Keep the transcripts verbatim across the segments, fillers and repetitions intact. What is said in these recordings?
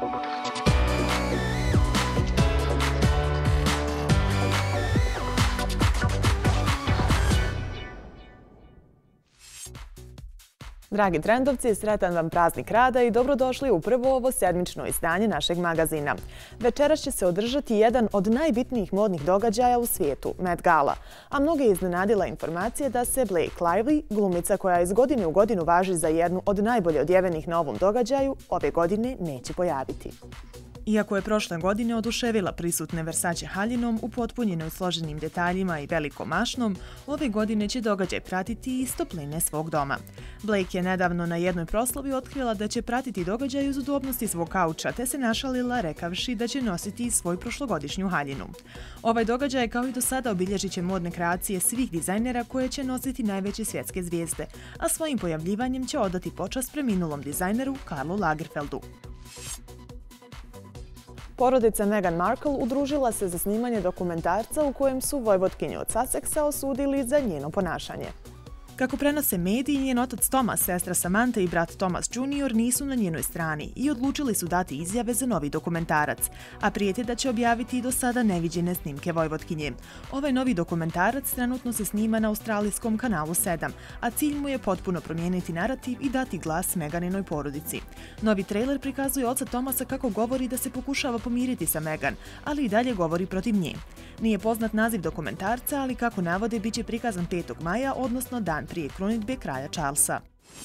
Dragi trendovci, sretan vam praznik rada i dobrodošli u prvo ovo sedmično izdanje našeg magazina. Večeras će se održati jedan od najbitnijih modnih događaja u svijetu, Met Gala, a mnoge je iznenadila informacija da se Blake Lively, glumica koja iz godine u godinu važi za jednu od najbolje odjevenih na ovom događaju, ove godine neće pojaviti. Iako je prošle godine oduševila prisutne Versace haljinom upotpunjenoj složenim detaljima i velikom mašnom, ove godine će događaj pratiti iz topline svog doma. Blake je nedavno na jednoj proslavi otkrila da će pratiti događaj uz udobnosti svog kauča, te se našalila rekavši da će nositi svoj prošlogodišnju haljinu. Ovaj događaj, kao i do sada, obilježit će modne kreacije svih dizajnera koje će nositi najveće svjetske zvijezde, a svojim pojavljivanjem će odati počast preminulom dizajneru Karlu Lagerfeldu. Porodica Meghan Markle udružila se za snimanje dokumentarca u kojem su vojvotkinju od Sussexa osudili za njeno ponašanje. Kako prenose mediji, njen otac Thomas, sestra Samantha i brat Thomas junior nisu na njenoj strani i odlučili su dati izjave za novi dokumentarac, a prijete da će objaviti i do sada neviđene snimke vojvotkinje. Ovaj novi dokumentarac trenutno se snima na australijskom kanalu sedam, a cilj mu je potpuno promijeniti narativ i dati glas Meghaninoj porodici. Novi trailer prikazuje oca Thomasa kako govori da se pokušava pomiriti sa Meghan, ali i dalje govori protiv nje. Nije poznat naziv dokumentarca, ali kako navode, bit će prikazan petog maja, odnosno dan prije krunidbe kralja Charlesa.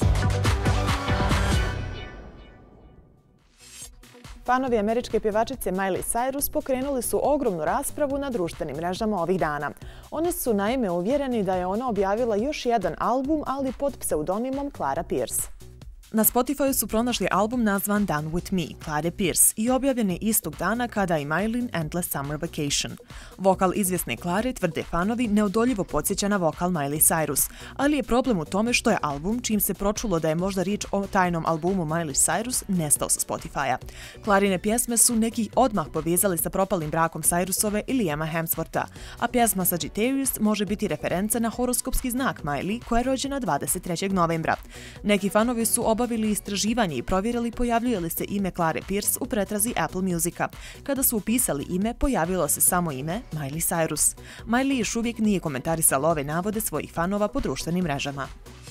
Fanovi američke pjevačice Miley Cyrus pokrenuli su ogromnu raspravu na društvenim mrežama ovih dana. Oni su naime uvjereni da je ona objavila još jedan album, ali pod pseudonimom Clara Pierce. Na Spotifyu su pronašli album nazvan Done With Me, Clare Pierce, i objavljen je istog dana kada i Miley Endless Summer Vacation. Vokal izvjesne Clare, tvrde fanovi, neodoljivo podsjeća na vokal Miley Cyrus, ali je problem u tome što je album, čim se pročulo da je možda riječ o tajnom albumu Miley Cyrus, nestao sa Spotifya. Clarine pjesme su neki odmah povezali sa propalim brakom Cyrusove i Liama Hemswortha, a pjesma Sagittarius može biti referenca na horoskopski znak Miley, koja je rođena dvadeset trećeg novembra. Neki fanovi su obavili istraživanje i provjerili pojavljuje li se ime Clare Pierce u pretrazi Apple Musica. Kada su upisali ime, pojavilo se samo ime Miley Cyrus. Miley još uvijek nije komentarisala ove navode svojih fanova po društvenim mrežama.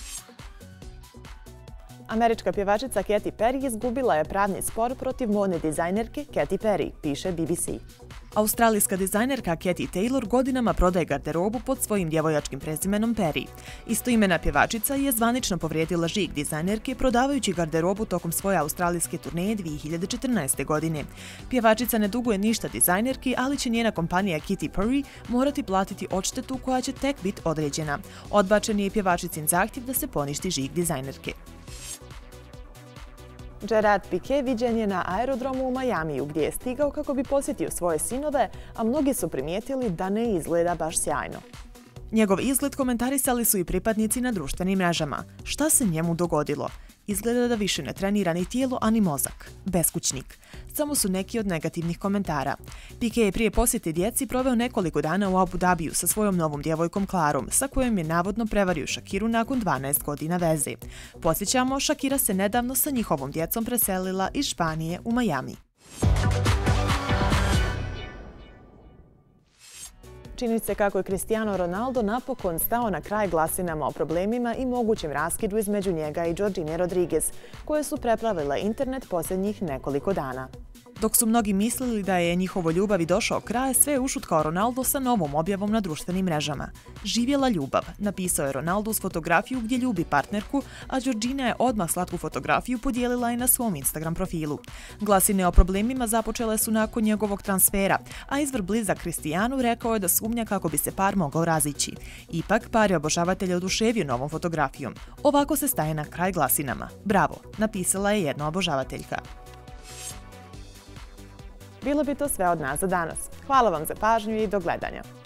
Američka pjevačica Katy Perry izgubila je pravni spor protiv modne dizajnerke Katy Perry, piše B B C. Australijska dizajnerka Katy Taylor godinama prodaje garderobu pod svojim djevojačkim prezimenom Perry. Istoimena pjevačica je zvanično povrijedila žig dizajnerke prodavajući garderobu tokom svoje australijske turneje dvije hiljade četrnaeste. godine. Pjevačica ne duguje ništa dizajnerki, ali će njena kompanija Katy Perry morati platiti odštetu koja će tek biti određena. Odbačen je pjevačicin zahtjev da se poništi žig dizajnerke. Gerard Piqué viđen je na aerodromu u Majamiju gdje je stigao kako bi posjetio svoje sinove, a mnogi su primijetili da ne izgleda baš sjajno. Njegov izgled komentarisali su i pripadnici na društvenim mrežama. Šta se njemu dogodilo? Izgleda da više ne trenira ni tijelo, ani mozak. Beskućnik. Samo su neki od negativnih komentara. Piqué je prije posjete djeci proveo nekoliko dana u Abu Dhabiju sa svojom novom djevojkom Clarom, sa kojom je navodno prevario Shakiru nakon dvanaest godina veze. Podsjećamo, Shakira se nedavno sa njihovom djecom preselila iz Španije u Majami. Čini se kako je Cristiano Ronaldo napokon stao na kraj glasinama o problemima i mogućem raskidu između njega i Georgine Rodriguez, koje su preplavile internet posljednjih nekoliko dana. Dok su mnogi mislili da je njihovo ljubavi došao kraj, sve je ušutkao Ronaldo sa novom objavom na društvenim mrežama. Živjela ljubav, napisao je Ronaldo uz fotografiju gdje ljubi partnerku, a Georgina je odmah slatku fotografiju podijelila i na svom Instagram profilu. Glasine o problemima započele su nakon njegovog transfera, a izvor blizak Cristianu rekao je da sumnja kako bi se par mogao razići. Ipak, par je obožavatelja oduševio novom fotografijom. Ovako se staje na kraj glasinama. Bravo, napisala je jedna obožavateljka. Bilo bi to sve od nas za danas. Hvala vam za pažnju i do gledanja.